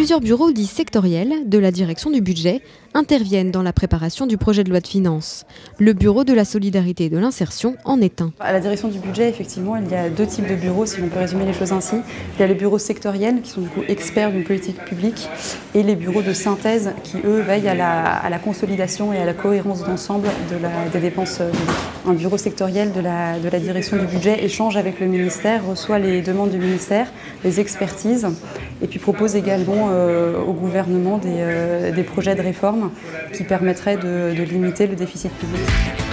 Plusieurs bureaux dits sectoriels de la direction du budget interviennent dans la préparation du projet de loi de finances. Le bureau de la solidarité et de l'insertion en est un. À la direction du budget, effectivement, il y a deux types de bureaux, si on peut résumer les choses ainsi. Il y a les bureaux sectoriels, qui sont du coup experts d'une politique publique, et les bureaux de synthèse, qui eux veillent à la consolidation et à la cohérence d'ensemble des dépenses publiques. Un bureau sectoriel de la direction du budget échange avec le ministère, reçoit les demandes du ministère, les expertises, et puis propose également au gouvernement des projets de réforme qui permettraient de limiter le déficit public.